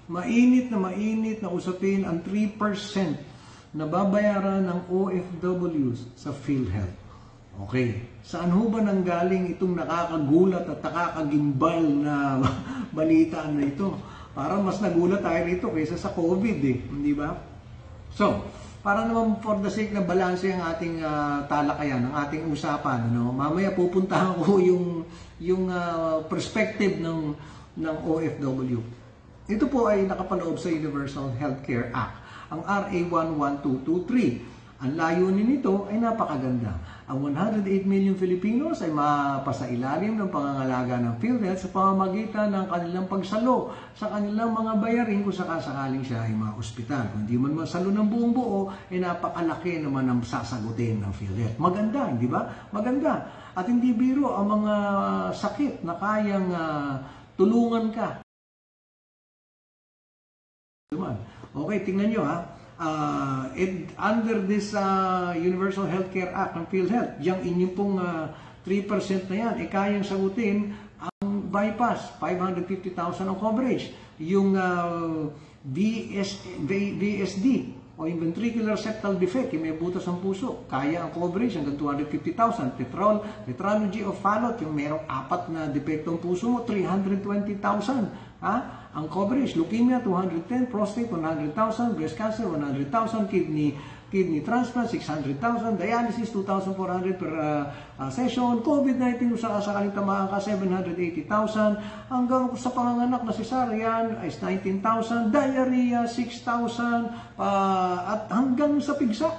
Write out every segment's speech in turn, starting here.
mainit na usapin ang 3% na babayaran ng OFWs sa PhilHealth. Okay, saan ho ba nanggaling itong nakakagulat at nakakagimbal na balita na ito? Parang mas nagulat tayo rito kaysa sa COVID hindi ba? So, para naman for the sake na balanse ang ating talakayan, ang ating usapan, mamaya pupuntahan ko yung perspective ng OFW. Ito po ay nakapaloob sa Universal Healthcare Act, ang RA 11223. Ang layunin nito ay napakaganda. Ang 108 million Filipinos ay mapasailalim ng pangangalaga ng PhilHealth sa pamamagitan ng kanilang pagsalo sa kanilang mga bayarin kung sakasakaling siya ay ma-ospital. Kung hindi man masalo ng buong buo, ay napakalaki naman ang sasagutin ng PhilHealth. Maganda, hindi ba? Maganda. At hindi biro ang mga sakit na kayang tulungan ka. Okay, tingnan nyo under this Universal Healthcare Act ng PhilHealth, yung inyong pong 3% na yan, kayang sagutin ang bypass, 550,000 ang coverage. Yung VSD o yung ventricular septal defect, yung may butas ng puso, kaya ang coverage hanggang 250,000. Tetralogy of Fallot, yung merong 4 na depektong puso mo, 320,000. Ang coverage, leukemia 210, prostate 100,000, breast cancer 100,000, kidney transplant 600,000, dialysis 2,400 per session, COVID-19 kung sakaling tamaan ka 780,000, hanggang sa panganganak na cesarean is 19,000, diarrhea 6,000, at hanggang sa pigsa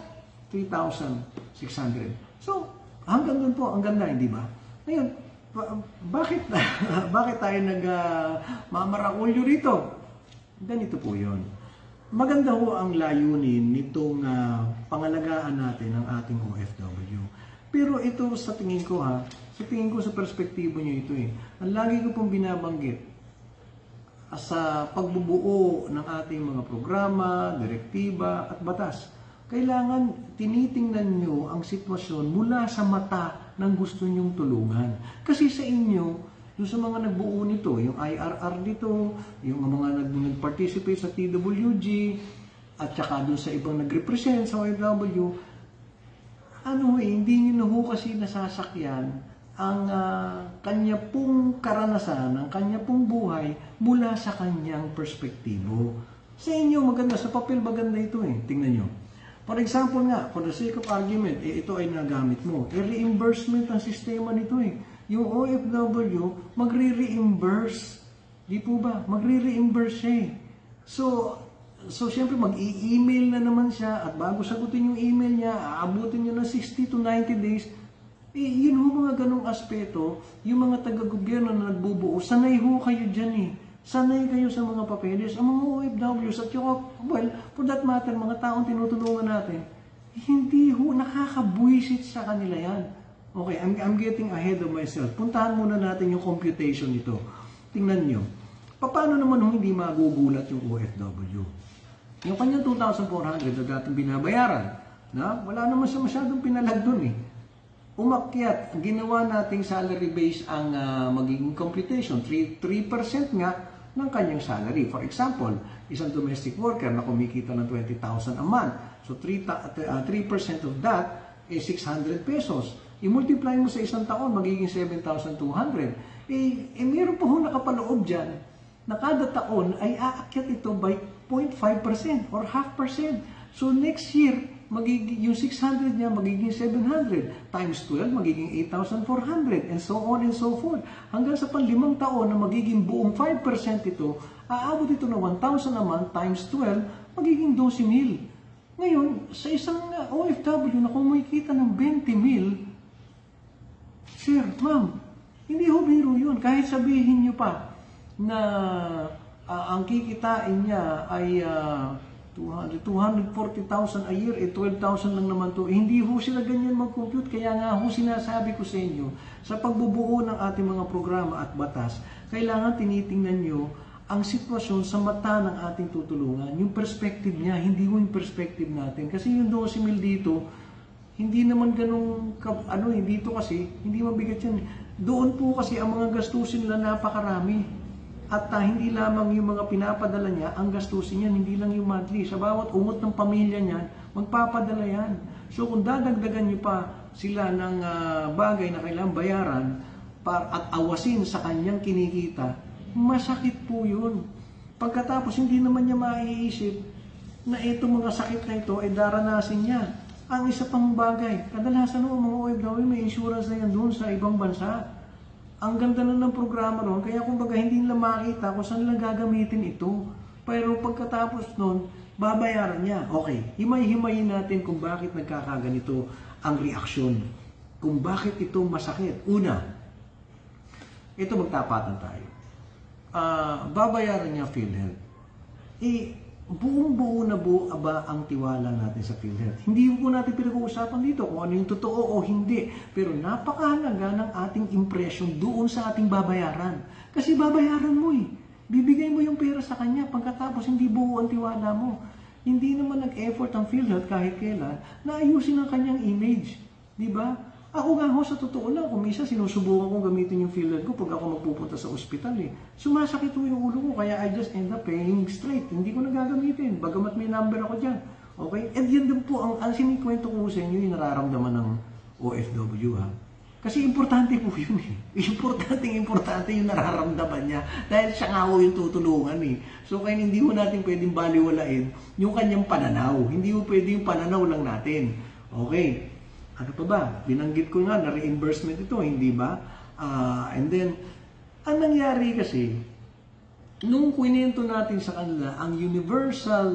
3,600. So, hanggang doon po, ang ganda, hindi ba? Ngayon, bakit tayo nagmamarakulyo rito? Ganito po yun. Maganda ho ang layunin nitong pangalagaan natin ng ating OFW. Pero ito sa tingin ko sa perspektibo nyo ito ang lagi ko pong binabanggit sa pagbubuo ng ating mga programa, direktiba at batas. Kailangan tinitingnan nyo ang sitwasyon mula sa mata ng gusto nyong tulungan. Kasi sa inyo, yung sa mga nagbuo nito, yung IRR dito, yung mga nag-participate sa TWG, at saka doon sa ibang nag-represent sa OFW, hindi nyo na ho kasi nasasakyan ang kanya pong karanasan, ang kanya pong buhay mula sa kanyang perspektibo. Sa inyo, maganda. Sa papel, maganda ito Tingnan nyo. For example nga, for the sake of argument, ito ay nagamit mo. Reimbursement ang sistema nito Yung OFW, magre-reimburse. Di po ba? Magre-reimburse siya So, siyempre, mag-i-email na naman siya at bago sagutin yung email niya, aabutin niya ng 60 to 90 days. Yun ho mga ganong aspeto, yung mga taga-gobyerno na nagbubuo, sanay ho kayo dyan Sanay kayo sa mga papeles. Ang mga OFWs at yung, for that matter, mga taong tinutulungan natin, hindi ho, nakakabwisit sa kanila yan. Okay, I'm getting ahead of myself. Puntahan muna natin yung computation nito. Tingnan nyo. Paano naman hindi magugulat yung OFW? Yung kanyang 2,400 na dating binabayaran, wala naman siya masyadong pinalag dun Umakyat, ginawa nating salary base ang magiging computation. 3% nga ng kanyang salary. For example, isang domestic worker na kumikita ng 20,000 a month. So 3% of that is 600 pesos. I-multiply mo sa isang taon, magiging 7,200. Meron pa ho nakapaloob dyan na kada taon ay aakyat ito by 0.5% or 0.5%. So next year, yung 600 niya magiging 700 times 12 magiging 8,400 and so on and so forth. Hanggang sa pang-5 taon na magiging buong 5% ito, aabot ito na 1,000 a month times 12 magiging 12,000. Ngayon, sa isang OFW na kumikita ng 20,000, sir, ma'am, hindi ho biro yun. Kahit sabihin nyo pa na ang kikitain niya ay 240,000 a year, 12,000 lang naman to. Hindi ho sila ganyan mag-compute. Kaya nga ho sinasabi ko sa inyo, sa pagbubuo ng ating mga programa at batas, kailangan tinitingnan nyo ang sitwasyon sa mata ng ating tutulungan. Yung perspective niya, hindi ho yung perspective natin. Kasi yung 12,000 dito, hindi naman ganun, dito kasi, hindi mabigat yan. Doon po kasi ang mga gastusin nila napakarami. At hindi lamang yung mga pinapadala niya, ang gastusin niya, hindi lang yung monthly. Sa bawat ungot ng pamilya niya, magpapadala yan. So kung dadagdagan niyo pa sila ng bagay na kailangang bayaran at awasin sa kanyang kinikita, masakit po yun. Pagkatapos hindi naman niya maiisip na itong mga sakit na ito ay daranasin niya. Ang isa pang bagay, kadalasan ng mga OFW may insurance na yan doon sa ibang bansa. Ang ganda na ng programa noon, kaya kumbaga hindi nila makita kung saan nila gagamitin ito. Pero pagkatapos noon, babayaran niya. Okay, himay-himayin natin kung bakit nagkakaganito ang reaksyon. Kung bakit ito masakit. Una, ito magtapatan tayo. Babayaran niya PhilHealth. Buong-buo na buo ba ang tiwala natin sa PhilHealth? Hindi po natin pinag-uusapan dito kung ano yung totoo o hindi. Pero napakahalaga ng ating impression doon sa ating babayaran. Kasi babayaran mo eh. Bibigay mo yung pera sa kanya pagkatapos hindi buo ang tiwala mo. Hindi naman nag-effort ang PhilHealth kahit kailan na ayusin ang kanyang image. Di ba? Ako nga ho, sa totoo lang, kung minsan sinusubukan kong gamitin yung PhilHealth ko pag ako magpupunta sa ospital eh. Sumasakit ho yung ulo ko, kaya I just end up paying straight. Hindi ko nagagamitin, bagamat may number ako dyan. Okay? And yan din po, ang sinikwento ko sa inyo yung nararamdaman ng OFW ha. Kasi importante po yun eh. Importante yung nararamdaman niya. Dahil siya nga ho yung tutulungan eh. So kaya hindi ho natin pwedeng baliwalain yung kanyang pananaw. Hindi ho pwede yung pananaw lang natin. Okay. Ano pa ba? Binanggit ko nga na reimbursement ito, hindi ba? And then, ang nangyari kasi, nung kwento natin sa kanila, ang Universal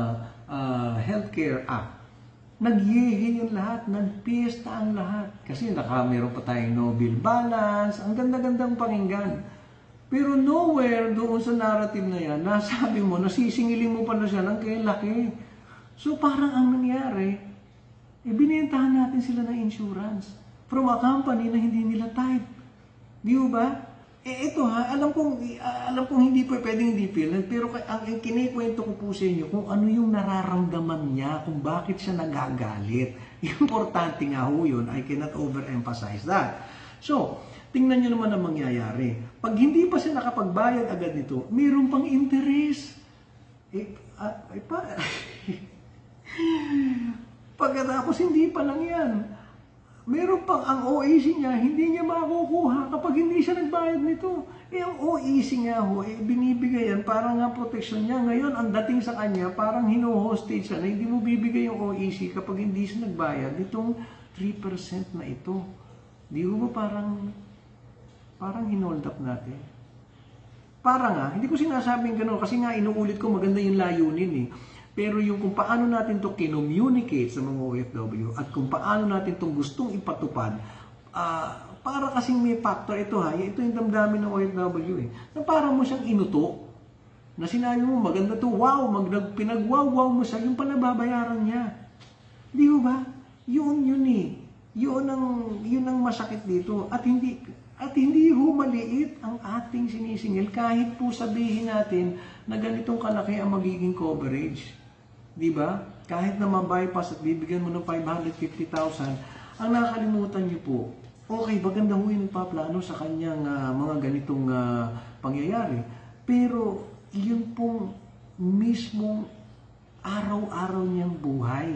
Healthcare Act, nagyehe yung lahat, nagpiesta ang lahat. Kasi meron pa tayong Nobel balance, ang ganda-gandang pakinggan. Pero nowhere doon sa narrative na yan, nasabi mo, nasisingilin mo pa na siya ng laki. So parang ang nangyari, binentahan natin sila ng insurance from a company na hindi nila type. Di ba? Ito ha, alam kong hindi po pwedeng hindi PhilHealth, pero ang kinikwento ko po sa inyo kung ano yung nararamdaman niya, kung bakit siya nagagalit. Importante nga ho yun, I cannot overemphasize that. So, tingnan nyo naman ang mangyayari. Pag hindi pa siya nakapagbayad agad nito, mayroon pang interest. Pagkatapos hindi pa lang yan. Meron pang ang OAC niya, hindi niya makukuha kapag hindi siya nagbayad nito. Ang OAC niya ho, binibigay yan, parang nga protection niya. Ngayon, ang dating sa kanya, parang hino-hostage siya na hindi mo bibigay yung OAC kapag hindi siya nagbayad nitong 3% na ito. Di ba parang hinold up natin? Parang hindi ko sinasabing gano'n kasi nga inuulit ko maganda yung layunin eh. Pero yung kung paano natin to kinommunicate sa mga OFW at kung paano natin itong gustong ipatupad, para kasing may factor ito ito yung damdamin ng OFW eh. Na parang mo siyang inuto, na sinabi mo maganda to, wow, pinag-wow mo siya, yung pala babayaran niya. Di ba? Yun eh. Yun ang masakit dito. At hindi maliit ang ating sinisingil kahit po sabihin natin na ganitong kalaki ang magiging coverage. Di ba? Kahit na ma-bypass at bibigyan mo ng 550,000, ang nakakalimutan niyo po, okay, maganda ho yung nagpaplano sa kanyang mga ganitong pangyayari. Pero yun pong mismong araw-araw niyang buhay.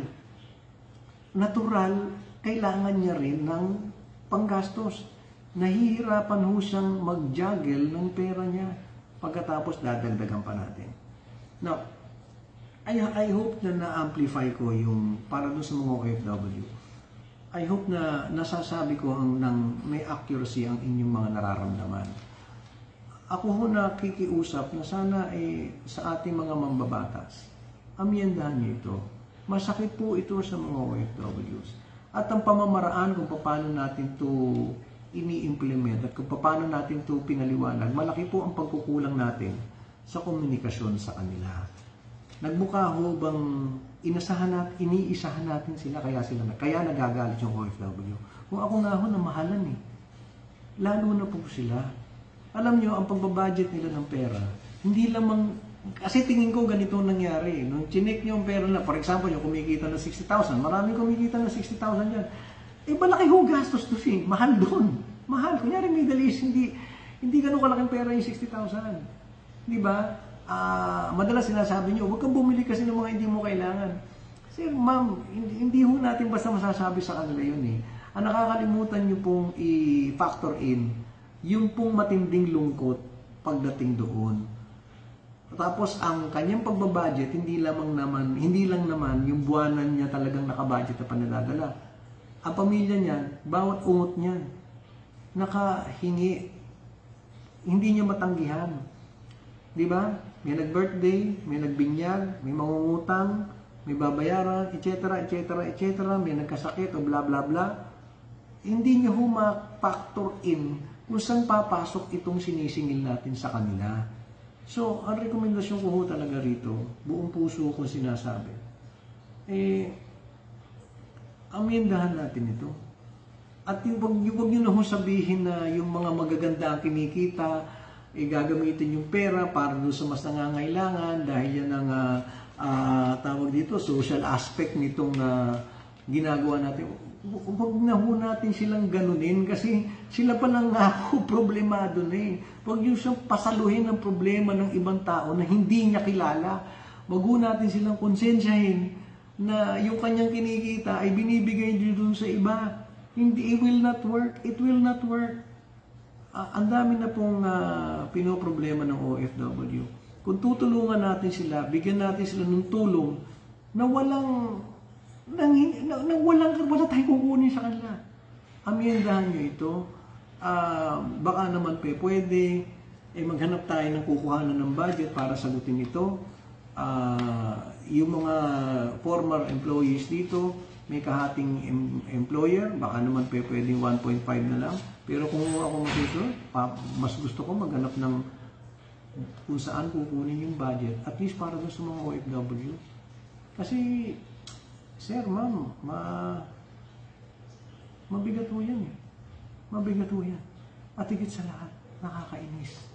Natural, kailangan niya rin ng panggastos. Nahihirapan ho siyang mag-juggle ng pera niya pagkatapos dadagdagan pa natin. Now, I hope na na-amplify ko yung para doon sa mga OFW. I hope na nasasabi ko ng may accuracy ang inyong mga nararamdaman. Ako ho nakikiusap na sana sa ating mga mambabatas, amyendahan niyo ito. Masakit po ito sa mga OFWs. At ang pamamaraan kung paano natin ito ini-implement at kung paano natin ito pinaliwanag, malaki po ang pagkukulang natin sa komunikasyon sa kanila. Nagmukha ho bang iniisahan natin sila kaya nagagalit yung OFW. Kung ako nga ho na mahalan lalo na po sila. Alam nyo, ang pagbabudget nila ng pera, hindi lamang, kasi tingin ko ganito nangyari. Nung chinek nyo ang pera na, for example, yung kumikita ng 60,000, maraming kumikita ng 60,000 yan. Malaki ho gastos to Mahal doon. Mahal. Kunyari Middle East, hindi ganun kalaking pera yung 60,000. Di ba? Madalas sinasabi niyo, huwag kang bumili kasi ng mga hindi mo kailangan. Sir, ma'am, hindi ho natin basta masasabi sa kanila yun eh. Ang nakakalimutan niyo pong i-factor in, yung pong matinding lungkot pagdating doon. Tapos ang kanyang pagbabudget, hindi lang naman yung buwanan niya talagang nakabudget na panadadala. Ang pamilya niya, bawat ungot niya, nakahingi, hindi niya matanggihan. Di ba? May nag-birthday, may nagbinyag, may mangungutang, may babayaran, etc., etc., etc., may nagkasakit o bla bla bla. Hindi niya factor in kung saan papasok itong sinisingil natin sa kanila. So, ang rekomendasyon ko ho talaga rito, buong puso ko sinasabi, amendahan natin ito. At huwag nyo na ho sabihin na yung mga magaganda ang kinikita, gagamitin yung pera para doon sa mas nangangailangan dahil yan ang tawag dito, social aspect nitong ginagawa natin. Huwag na ho natin silang ganunin kasi sila pa lang nga ho problemado na eh. Huwag nyo siyang pasaluhin ng problema ng ibang tao na hindi niya kilala. Huwag ho natin silang konsensyahin na yung kanyang kinikita ay binibigay niyo dun sa iba. Hindi, it will not work. It will not work. Ang dami na pong pinoproblema ng OFW. Kung tutulungan natin sila, bigyan natin sila ng tulong na wala tayong kukunin sa kanila. Amendahan nyo ito. Baka naman pwede maghanap tayo ng kukuhanan ng budget para sagutin ito. Yung mga former employees dito, may kahating employer, baka naman pwedeng 1.5 na lang. Pero kung ako masusunod, mas gusto ko maghanap ng kung saan kukunin yung budget, at least para sa mga OFW. Kasi, sir, ma'am, mabigat ho yan eh. Mabigat ho yan. At higit sa lahat, nakakainis.